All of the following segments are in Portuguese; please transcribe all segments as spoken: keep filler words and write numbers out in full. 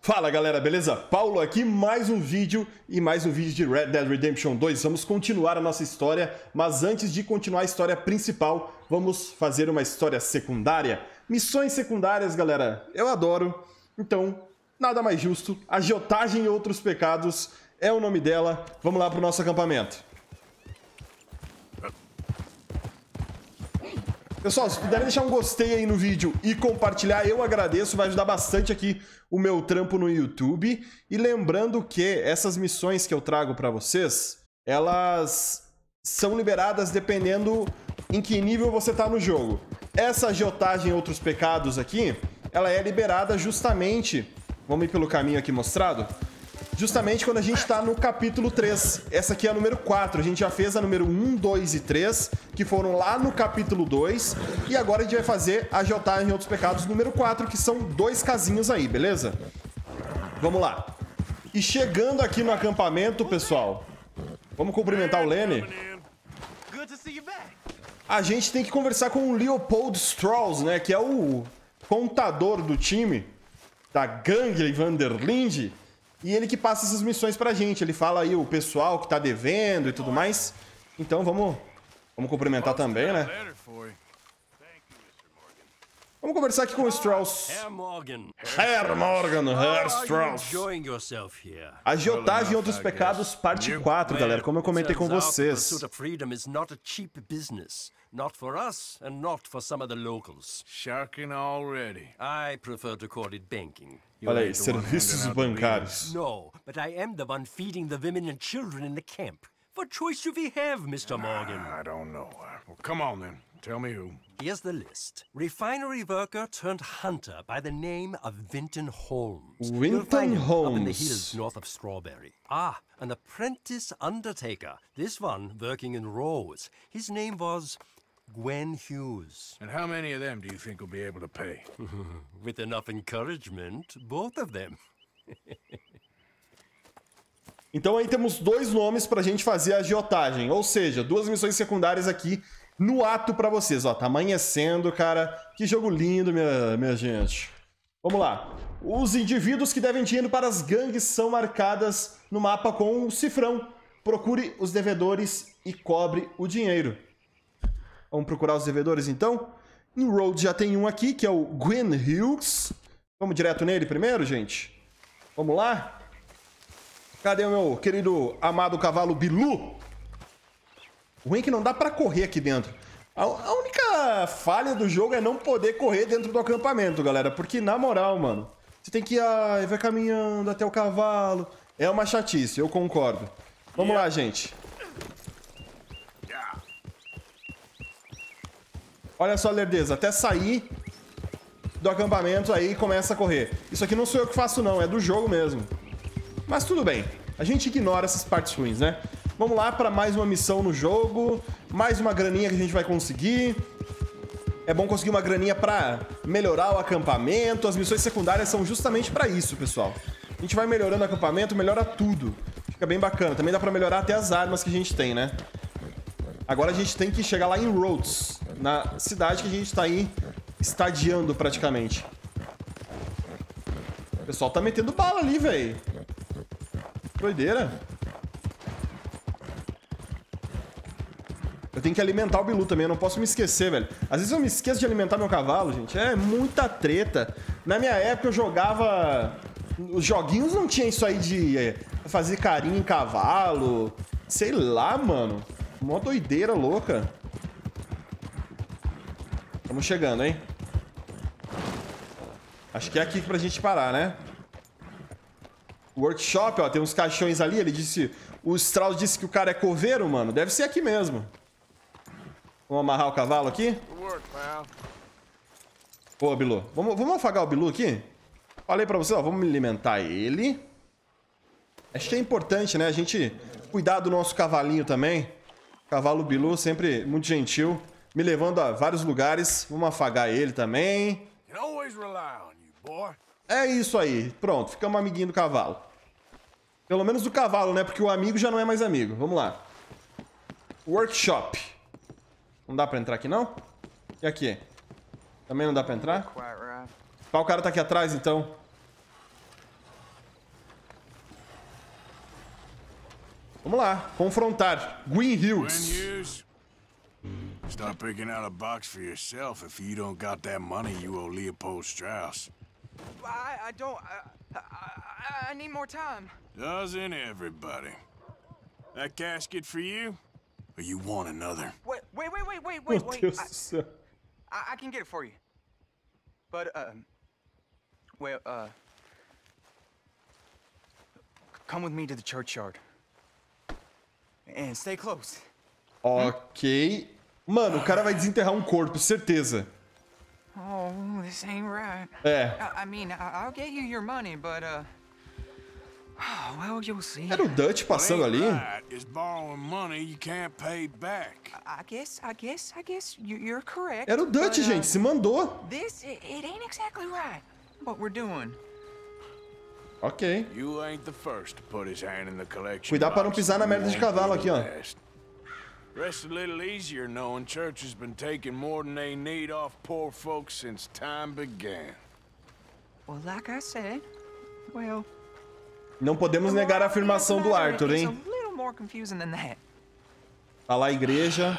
Fala galera, beleza? Paulo aqui, mais um vídeo e mais um vídeo de Red Dead Redemption dois. Vamos continuar a nossa história, mas antes de continuar a história principal, vamos fazer uma história secundária. Missões secundárias, galera, eu adoro. Então, nada mais justo, Agiotagem e Outros Pecados é o nome dela. Vamos lá pro nosso acampamento. Pessoal, se puderem deixar um gostei aí no vídeo e compartilhar, eu agradeço, vai ajudar bastante aqui o meu trampo no YouTube. E lembrando que essas missões que eu trago pra vocês, elas são liberadas dependendo em que nível você tá no jogo. Essa Agiotagem e Outros Pecados aqui, ela é liberada justamente, vamos ir pelo caminho aqui mostrado, justamente quando a gente tá no capítulo três. Essa aqui é a número quatro. A gente já fez a número um, dois e três, que foram lá no capítulo dois. E agora a gente vai fazer a Agiotagem e Outros Pecados número quatro, que são dois casinhos aí, beleza? Vamos lá. E chegando aqui no acampamento, pessoal, vamos cumprimentar o Lenny. A gente tem que conversar com o Leopold Strauss, né? Que é o contador do time da gangue Van der Linde. E ele que passa essas missões pra gente. Ele fala aí o pessoal que tá devendo e tudo mais. Então vamos, vamos cumprimentar também, né? Vamos conversar aqui com o Strauss. Herr Morgan. Herr Morgan, Herr Strauss. Agiotagem e Outros Pecados, parte quatro, galera. Como eu comentei com vocês. Not for us and not for some of the locals. Sharking already. I prefer to call it banking. Olha aí, serviços bancários. No, but I am the one feeding the women and children in the camp. What choice do we have, Mister Morgan? I don't know. Well, come on then. Tell me who. Here's the list. Refinery worker turned hunter by the name of Winton Holmes. Winton Holmes. Up in the hills north of Strawberry. Ah, an apprentice undertaker. This one working in Rose. His name was Gwen Hughes. And how many of them do you think will be able to pay? With enough encouragement, both of them. Então aí temos dois nomes pra gente fazer a agiotagem, ou seja, duas missões secundárias aqui no ato pra vocês. Ó, tá amanhecendo, cara. Que jogo lindo, minha, minha gente. Vamos lá. Os indivíduos que devem dinheiro para as gangues são marcadas no mapa com o cifrão. Procure os devedores e cobre o dinheiro. Vamos procurar os devedores, então? Em Road já tem um aqui, que é o Gwen Hughes. Vamos direto nele primeiro, gente? Vamos lá? Cadê o meu querido amado cavalo Bilu? O ruim é que não dá pra correr aqui dentro. A, a única falha do jogo é não poder correr dentro do acampamento, galera. Porque, na moral, mano, você tem que ir, ai, vai caminhando até o cavalo. É uma chatice, eu concordo. Vamos lá, gente. Olha só, lerdeza, até sair do acampamento aí começa a correr. Isso aqui não sou eu que faço não, é do jogo mesmo. Mas tudo bem, a gente ignora essas partes ruins, né? Vamos lá para mais uma missão no jogo, mais uma graninha que a gente vai conseguir. É bom conseguir uma graninha para melhorar o acampamento. As missões secundárias são justamente para isso, pessoal. A gente vai melhorando o acampamento, melhora tudo. Fica bem bacana, também dá para melhorar até as armas que a gente tem, né? Agora a gente tem que chegar lá em Rhodes, na cidade que a gente tá aí estadiando praticamente. O pessoal tá metendo bala ali, velho. Doideira. Eu tenho que alimentar o Bilu também, eu não posso me esquecer, velho. Às vezes eu me esqueço de alimentar meu cavalo, gente. É muita treta. Na minha época eu jogava... Os joguinhos não tinha isso aí de é, fazer carinho em cavalo. Sei lá, mano. Mó doideira louca. Estamos chegando, hein? Acho que é aqui pra gente parar, né? Workshop, ó, tem uns caixões ali. Ele disse... O Strauss disse que o cara é coveiro, mano. Deve ser aqui mesmo. Vamos amarrar o cavalo aqui? Pô, Bilu. Vamos, vamos afagar o Bilu aqui? Falei pra você, ó. Vamos alimentar ele. Acho que é importante, né? A gente cuidar do nosso cavalinho também. Cavalo Bilu, sempre muito gentil, me levando a vários lugares. Vamos afagar ele também. É isso aí. Pronto, ficamos amiguinho do cavalo. Pelo menos do cavalo, né? Porque o amigo já não é mais amigo. Vamos lá. Workshop. Não dá pra entrar aqui, não? E aqui? Também não dá pra entrar? Qual cara tá aqui atrás, então? Vamos lá, confrontar. Gwyn Hughes. Hughes. Start picking out a box for yourself if you don't got that money you owe Leopold Strauss. I, I don't... I, I, I need more time. Doesn't everybody? That casket for you? Or you want another? Wait, wait, wait, wait, wait, Meu wait, wait. Deus I, do céu. I, I can get it for you. But, um... Well, uh... come with me to the churchyard. And stay close. Ok. Mano, o cara vai desenterrar um corpo, certeza. Oh, this ain't right. É. I, I mean, I, I'll get you your money, but, uh... Oh, well, you'll see. Era o Dutch passando ali? Right is borrowing money you can't pay back. I, I guess, I guess, I guess you, you're correct. Era o Dutch, but, uh, gente. Se mandou. This, it, it ain't exactly right. What we're doing. Ok. You ain't the first to put his hand in the collection. Cuidado pra não box. pisar na You merda de won't cavalo be the aqui, ó. last. Rest a little easier knowing church has been taking more than they need off poor folks since time began. Well, like I said, well... Não podemos negar a afirmação do Arthur, It's hein? a little more confusing than that. Tá lá a igreja.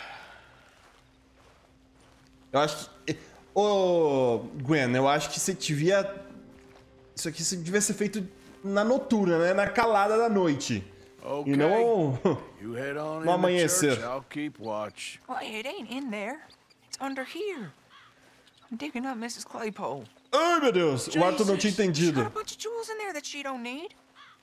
Eu acho que... Ô, Gwen, eu acho que você devia... Isso aqui devia ser feito na noturna, né? Na calada da noite. Okay. E não You head on no in the amanhecer. church, I'll keep watch. Well, it ain't in there. It's under here. I'm digging up Missus Claypole. Ai, meu Deus. O Arthur não tinha She's got a entendido. bunch of jewels in there that she don't need.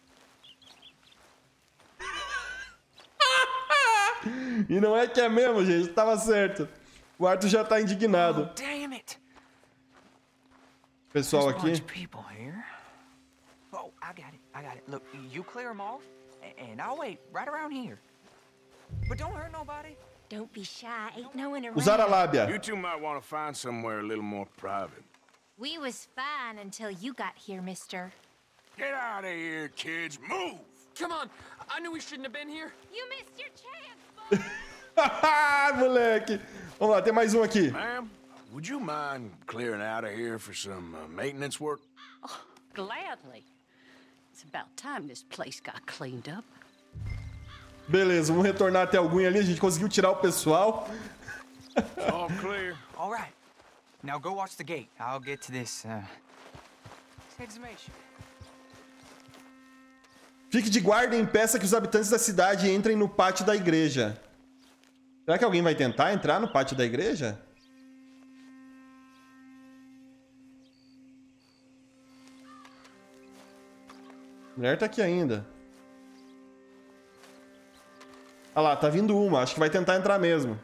E não é que é mesmo, gente. Tava certo. O Arthur já tá indignado. Oh, damn it. Pessoal There's a bunch aqui. of people here. Oh, I got it. I got it. Look, you clear them off, a- and I'll wait right around here. But don't hurt nobody. Don't be shy, ain't no one around. Usar a lábia. You two might want to find somewhere a little more private. We was fine until you got here, mister. Get out of here, kids. Move! Come on! I knew we shouldn't have been here. You missed your chance, Haha, moleque. Vamos lá, tem mais um aqui. Ma'am, would you mind clearing out of here for some uh, maintenance work? Gladly. It's about time this place got cleaned up. Beleza, vamos retornar até algum ali. A gente conseguiu tirar o pessoal. All clear. All right. Now go watch the gate. I'll get to this, uh... this exhumation. Fique de guarda e impeça que os habitantes da cidade entrem no pátio da igreja. Será que alguém vai tentar entrar no pátio da igreja? A mulher tá aqui ainda. Olha lá, tá vindo uma. Acho que vai tentar entrar mesmo.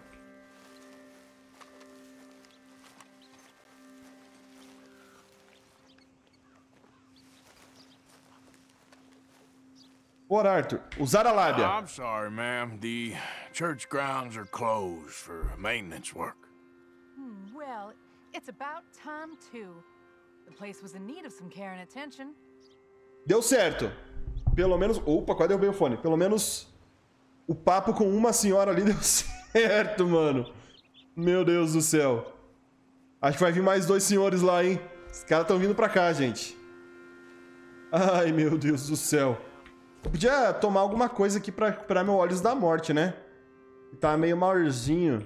Por Arthur, usar a lábia. I'm sorry, ma'am. The church grounds are closed for maintenance work. Well, it's about time, too. The place was in need of some care and attention. Deu certo. Pelo menos... Opa, quase derrubei o fone. Pelo menos o papo com uma senhora ali deu certo, mano. Meu Deus do céu. Acho que vai vir mais dois senhores lá, hein? Os caras estão vindo pra cá, gente. Ai, meu Deus do céu. Eu podia tomar alguma coisa aqui pra recuperar meu Olhos da Morte, né? Tá meio maiorzinho.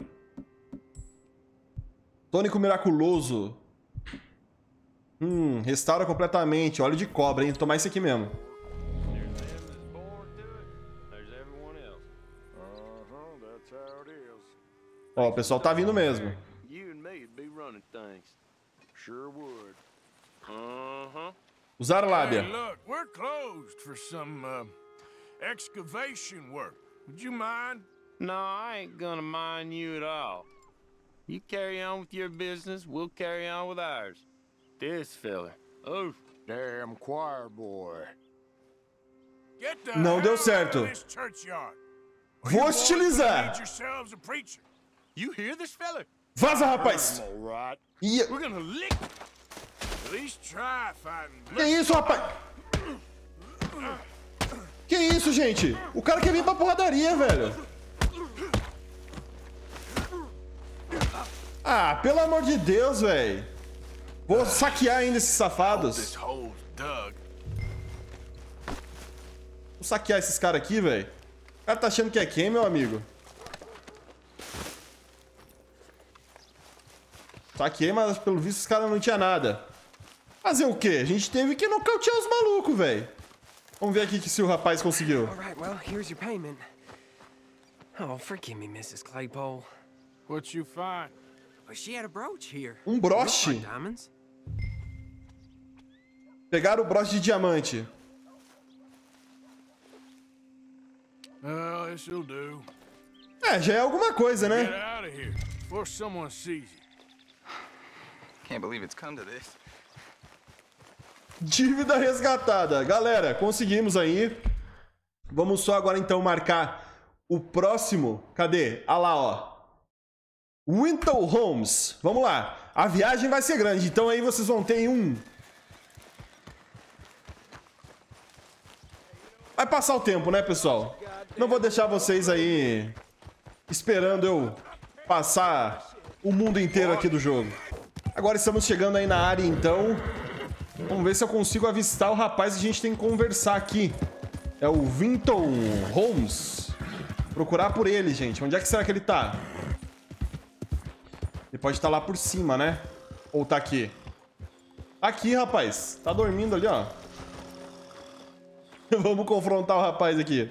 Tônico miraculoso. Hum, restaura completamente. Óleo de cobra, hein? Vou tomar esse aqui mesmo. Ó, o pessoal tá vindo mesmo. Usar a lábia. Hey, look, we're closed for some uh, excavation work. Would you mind? No, I ain't gonna mind you at all. You carry on with your business, we'll carry on with ours. This fella. Oh, Damn choir boy. Get the Não hell deu out certo. of this churchyard. Vou hostilizar. Get yourselves a preacher. you hear this fella? Vaza, rapaz. All right. Ih, We're gonna lick. At least try fighting. que isso, rapaz? Que isso, gente? O cara quer vir pra porradaria, velho. Ah, pelo amor de Deus, velho. Vou saquear ainda esses This safados. hole's dug. Vou saquear esses caras aqui, velho. cara tá achando que é quem, meu amigo? Saquei, mas pelo visto os caras não tinha nada. Fazer o quê? A gente teve que nocautear os malucos, velho. Vamos ver aqui que se o rapaz conseguiu. All right, well, here's your payment. Oh, forgive me, missus Claypole. What you find? Well, she had a brooch here. Um broche? Looks like diamonds. Pegaram o broche de diamante. Well, this'll do. É, já é alguma coisa, Get né? out of here before someone sees you. Can't believe it's come to this. Dívida resgatada. Galera, conseguimos aí. Vamos só agora então marcar o próximo. Cadê? Ah lá, ó. Winton Homes. Vamos lá. A viagem vai ser grande, então aí vocês vão ter um... Vai passar o tempo, né, pessoal? Não vou deixar vocês aí esperando eu passar o mundo inteiro aqui do jogo. Agora estamos chegando aí na área, então. Vamos ver se eu consigo avistar o rapaz que a gente tem que conversar aqui. É o Winton Homes. Procurar por ele, gente. Onde é que será que ele tá? Ele pode estar lá por cima, né? Ou tá aqui? Aqui, rapaz. Tá dormindo ali, ó. Vamos confrontar o rapaz aqui.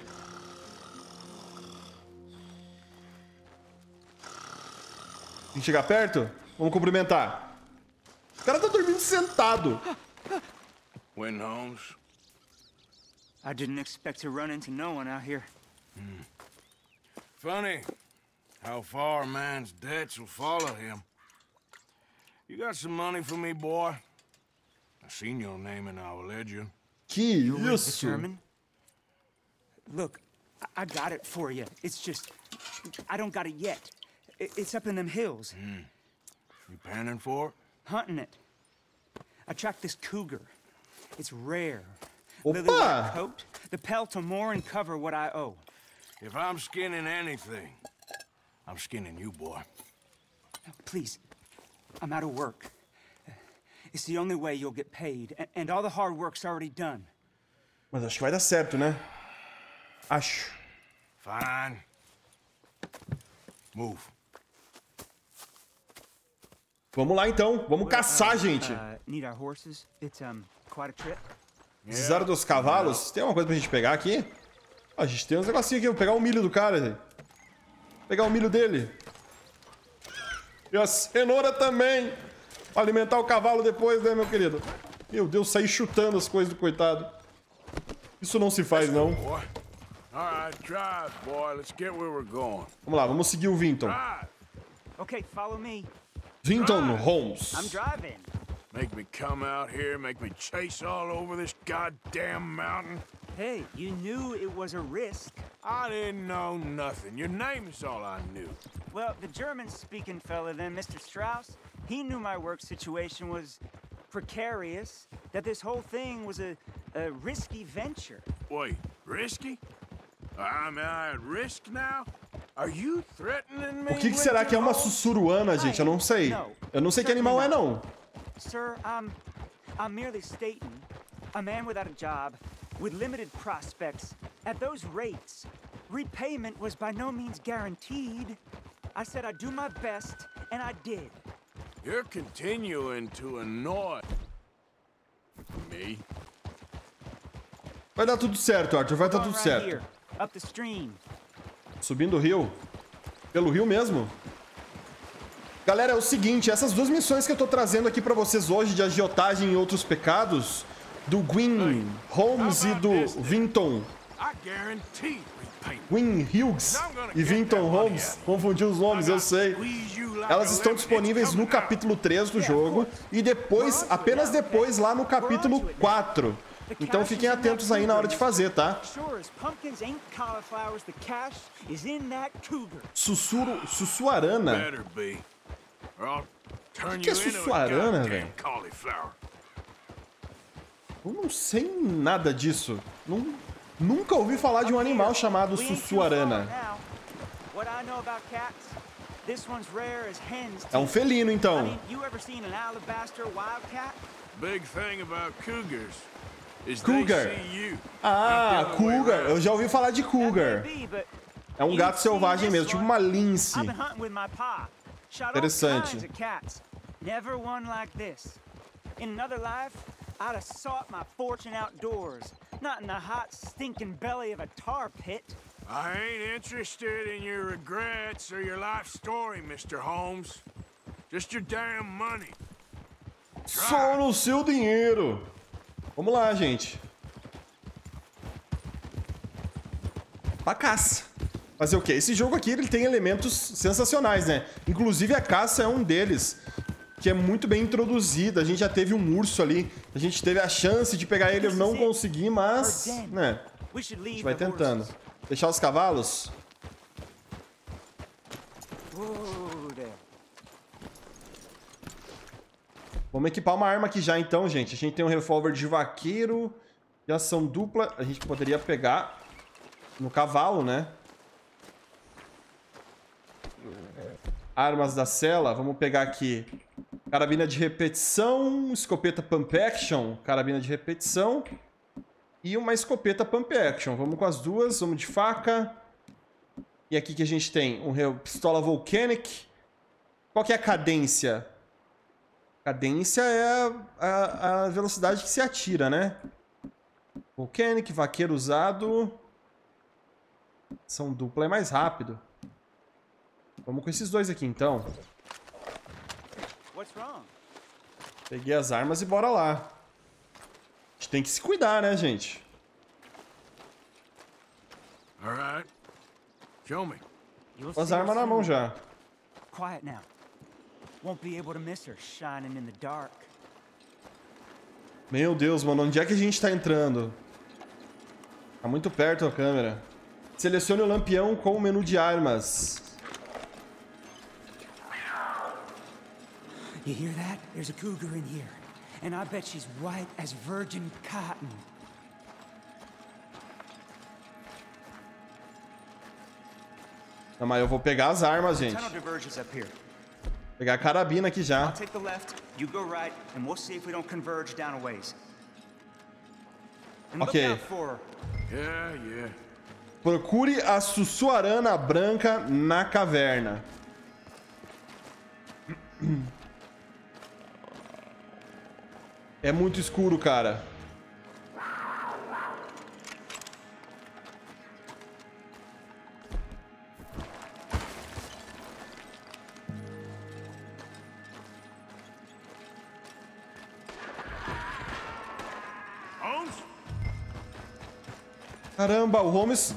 Tem que chegar perto? Vamos cumprimentar. O cara tá dormindo sentado. Win, Holmes. I didn't expect to run into no one out here. Hmm. Funny how far a man's debts will follow him. You got some money for me, boy? I seen your name in our ledger. Que It's isso? German? Look, I, I got it for you. It's just, I don't got it yet. I- It's up in them hills. Hmm. You panning for it? Hunting it. I tracked this cougar. It's rare. Opa! Lily white coat, the pelt to more and cover what I owe. If I'm skinning anything, I'm skinning you, boy. Please, I'm out of work. It's the only way you'll get paid, and, and all the hard work's already done. Mas acho que vai dar certo, né? Acho. Fine. Move. Vamos lá, então. Vamos caçar, gente. Uh, need our horses? It's um quite a trip. Precisaram dos cavalos? Tem alguma coisa pra gente pegar aqui? Ó, a gente tem uns negocinhos aqui. Vou pegar o milho do cara, gente. Pegar o milho dele. E a cenoura também. Pra alimentar o cavalo depois, né, meu querido? Meu Deus, sair chutando as coisas do coitado. Isso não se faz, não. Boy. All right, drive, boy. Let's get where we're going. Vamos lá, vamos seguir o Vinton. Drive. Okay, follow me. Vinton Holmes. I'm driving. Make me come out here, make me chase all over this goddamn mountain. Hey, you knew it was a risk. I didn't know nothing. Your name's all I knew. Well, the German-speaking fella then, Mister Strauss, he knew my work situation was precarious, that this whole thing was a, a risky venture. Wait, risky? I'm at risk now? Are you threatening me? O que, que será que é uma sussuruana, gente? Eu não sei. Eu não sei que animal é, não. Sir, I'm, I'm merely stating, a man without a job, with limited prospects, at those rates, repayment was by no means guaranteed. I said I'd do my best, and I did. You're continuing to annoy me. Vai dar tudo certo, Arthur. Vai dar tudo Right certo. here, up the stream. Subindo o rio. Pelo rio mesmo. Galera, é o seguinte, essas duas missões que eu tô trazendo aqui pra vocês hoje, de agiotagem e outros pecados, do Gwyn Holmes e do Vinton... I guarantee repayment. Gwyn Hughes e Vinton Holmes. Confundi os nomes, eu sei. Elas estão disponíveis no capítulo três do jogo e depois, apenas depois, lá no capítulo quatro. Então fiquem atentos aí na hora de fazer, tá? Sussurro... Sussuarana? Better be. Or I'll turn O que é you into a sussuarana, goddamn velho? cauliflower. Eu não sei nada disso. Nun- Nunca ouvi falar de um animal chamado sussuarana. É um felino, então. Big thing about cougars. is they Cougar. see you. Ah, Cougar. Eu já ouvi falar de Cougar. É um gato selvagem mesmo, tipo uma lince. I've been hunting with my pa. Shot all Interessante. kinds of cats. Never one like this. In another life, I'd have sought my fortune outdoors, not in the hot, stinking belly of a tar pit. I ain't interested in your regrets or your life story, Mister Holmes. Just your damn money. Só no seu dinheiro. Vamos lá, gente. Pra caça. Fazer o quê? Esse jogo aqui ele tem elementos sensacionais, né? Inclusive a caça é um deles, que é muito bem introduzido. A gente já teve um urso ali. A gente teve a chance de pegar ele, eu não consegui, mas... né? A gente vai tentando. Deixar os cavalos. Vamos equipar uma arma aqui já, então, gente. A gente tem um revólver de vaqueiro de ação dupla. A gente poderia pegar no cavalo, né? Armas da cela. Vamos pegar aqui carabina de repetição, escopeta pump action, carabina de repetição e uma escopeta pump action. Vamos com as duas, vamos de faca. E aqui que a gente tem um pistola volcanic. Qual que é a cadência? Cadência é a, a velocidade que se atira, né? Volcanic, vaqueiro usado. Ação dupla é mais rápido. Vamos com esses dois aqui, então. Peguei as armas e bora lá. A gente tem que se cuidar, né, gente? Alright. Show me. Com as armas na mão já. Quiet now. Won't be able to miss her shining in the dark. Meu Deus, mano, onde é que a gente tá entrando? Tá muito perto a câmera. Selecione o lampião com o menu de armas. You hear that? There's a cougar in here. And I bet she's white as virgin cotton. Não, mas eu vou pegar as armas, gente. Tunnel diverges up here. Pegar a carabina aqui já. I'll take the left, you go right, and we'll see if we don't converge down a ways. And look Ok. out for her. Yeah, yeah. Procure a Sussuarana branca na caverna. É muito escuro, cara. Holmes? Caramba, o Holmes...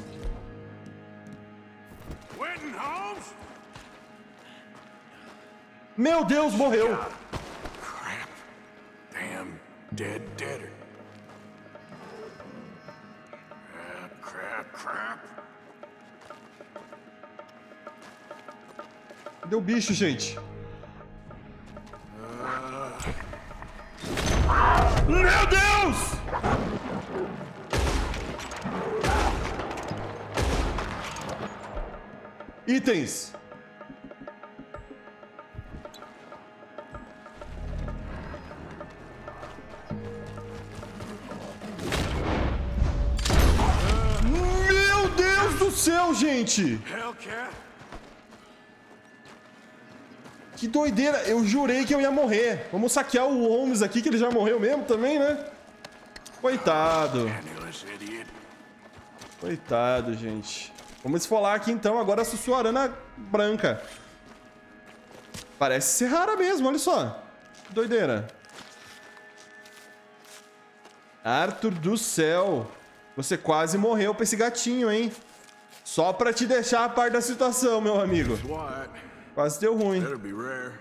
Quentin Holmes? Meu Deus, morreu. Crap. Damn dead deader. Crap, crap, crap. Cadê o bicho, gente? Meu Deus! Itens. Meu Deus do céu, gente! Hellcat? Que doideira! Eu jurei que eu ia morrer. Vamos saquear o Holmes aqui, que ele já morreu mesmo também, né? Coitado. Penniless idiot. Coitado, gente. Vamos esfolar aqui, então, agora a Sussuarana branca. Parece ser rara mesmo, olha só. Que doideira. Arthur do céu. Você quase morreu pra esse gatinho, hein? Só pra te deixar a par da situação, meu amigo. What? Quase deu ruim. That'll be rare.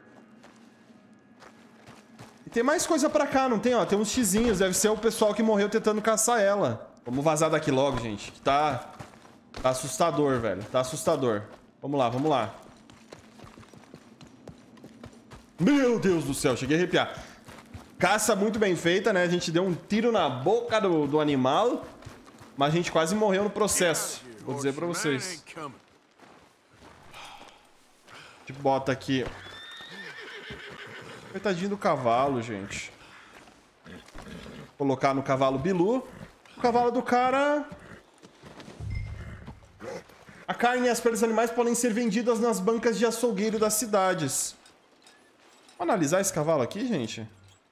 E tem mais coisa pra cá, não tem? Ó, tem uns xizinhos. Deve ser o pessoal que morreu tentando caçar ela. Vamos vazar daqui logo, gente. Que tá... Tá assustador, velho. Tá assustador. Vamos lá, vamos lá. Meu Deus do céu, cheguei a arrepiar. Caça muito bem feita, né? A gente deu um tiro na boca do, do animal, mas a gente quase morreu no processo. Vou dizer pra vocês. A gente bota aqui. Coitadinho do cavalo, gente. colocar no cavalo Bilu. O cavalo do cara... A carne e as peles dos animais podem ser vendidas nas bancas de açougueiro das cidades. Vamos analisar esse cavalo aqui, gente.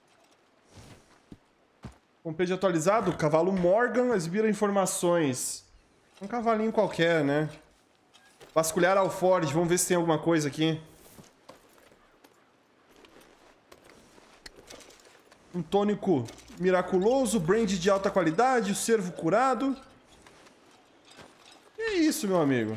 Homepage atualizado, cavalo Morgan, exibiram informações. Um cavalinho qualquer, né? Vasculhar alforge, vamos ver se tem alguma coisa aqui. Um tônico miraculoso, brand de alta qualidade, o cervo curado. E é isso, meu amigo.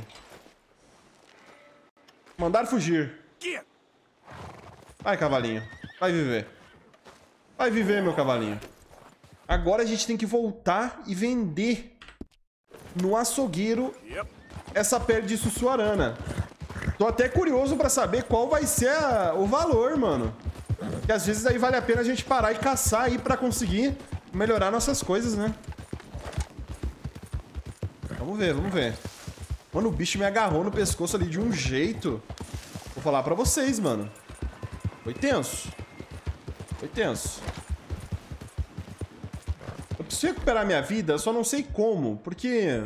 Mandar fugir. Vai, cavalinho. Vai viver. Vai viver, meu cavalinho. Agora a gente tem que voltar e vender no açougueiro essa pele de Sussuarana. Tô até curioso pra saber qual vai ser a, o valor, mano. Porque às vezes aí vale a pena a gente parar e caçar aí pra conseguir melhorar nossas coisas, né? Vamos ver, vamos ver. Mano, o bicho me agarrou no pescoço ali de um jeito. Vou falar pra vocês, mano. Foi tenso. Foi tenso. Eu preciso recuperar minha vida, eu só não sei como, porque...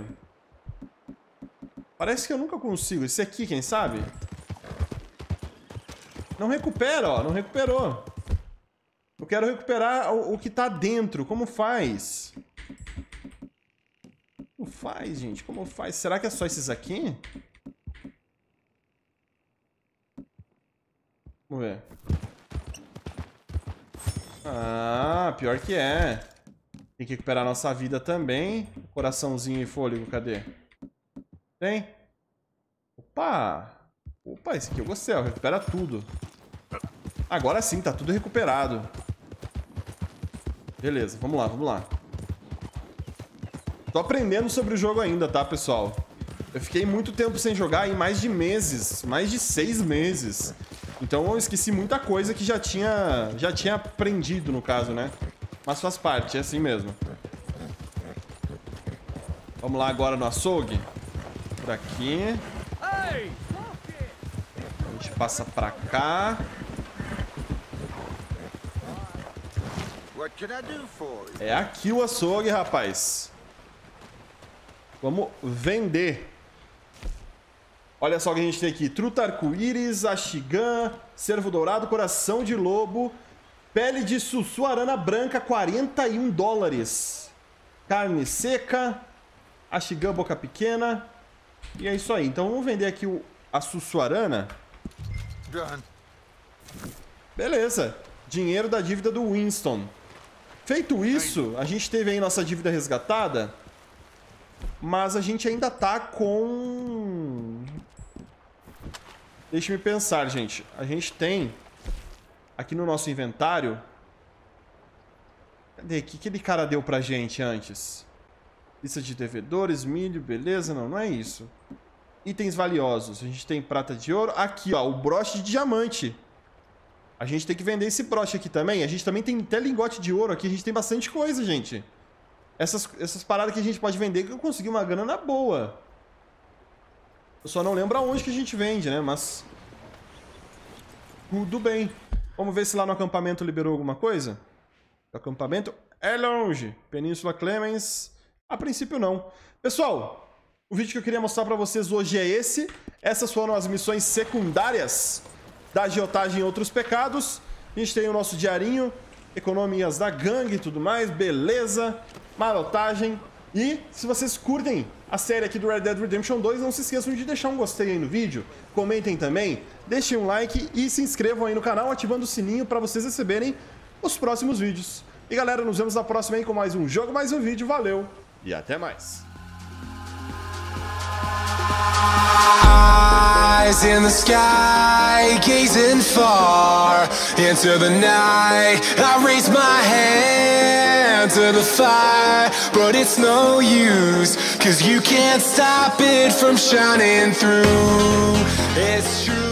Parece que eu nunca consigo. Esse aqui, quem sabe? Não recupera, ó. Não recuperou. Eu quero recuperar o, o que tá dentro. Como faz? Como faz, gente? Como faz? Será que é só esses aqui? Vamos ver. Ah, pior que é. Tem que recuperar nossa vida também. Coraçãozinho e fôlego, cadê? Tem? Opa! Opa, esse aqui eu gostei, ó. Recupera tudo. Agora sim, tá tudo recuperado. Beleza, vamos lá, vamos lá. Tô aprendendo sobre o jogo ainda, tá, pessoal? Eu fiquei muito tempo sem jogar, em mais de meses. Mais de seis meses. Então eu esqueci muita coisa que já tinha, já tinha aprendido, no caso, né? Mas faz parte, é assim mesmo. Vamos lá agora no açougue. Por aqui. A gente passa pra cá. É aqui o açougue, rapaz. Vamos vender. Olha só o que a gente tem aqui. Truta arco-íris, axigã, cervo dourado, coração de lobo, pele de sussuarana branca, quarenta e um dólares. Carne seca, axigã boca pequena. E é isso aí. Então vamos vender aqui o, a sussuarana. Beleza. Dinheiro da dívida do Winston. Feito isso, a gente teve aí nossa dívida resgatada. Mas a gente ainda tá com... Deixa-me pensar, gente. A gente tem aqui no nosso inventário... Cadê? O que aquele cara deu pra gente antes? Lista de devedores, milho, beleza? Não, não é isso. Itens valiosos. A gente tem prata de ouro. Aqui, ó, o broche de diamante. A gente tem que vender esse broche aqui também. A gente também tem até lingote de ouro aqui. A gente tem bastante coisa, gente. Essas, essas paradas que a gente pode vender, que eu consegui uma grana boa. Eu só não lembro aonde que a gente vende, né? Mas... Tudo bem. Vamos ver se lá no acampamento liberou alguma coisa. O acampamento é longe. Península Clemens... A princípio não. Pessoal, o vídeo que eu queria mostrar pra vocês hoje é esse. Essas foram as missões secundárias da agiotagem e outros pecados. A gente tem o nosso diarinho, economias da gangue e tudo mais, beleza, marotagem. E se vocês curtem a série aqui do Red Dead Redemption dois, não se esqueçam de deixar um gostei aí no vídeo, comentem também, deixem um like e se inscrevam aí no canal, ativando o sininho para vocês receberem os próximos vídeos. E galera, nos vemos na próxima aí com mais um jogo, mais um vídeo, valeu e até mais. Eyes in the sky, gazing far into the night. I raise my hand to the fire, but it's no use, 'cause you can't stop it from shining through. It's true.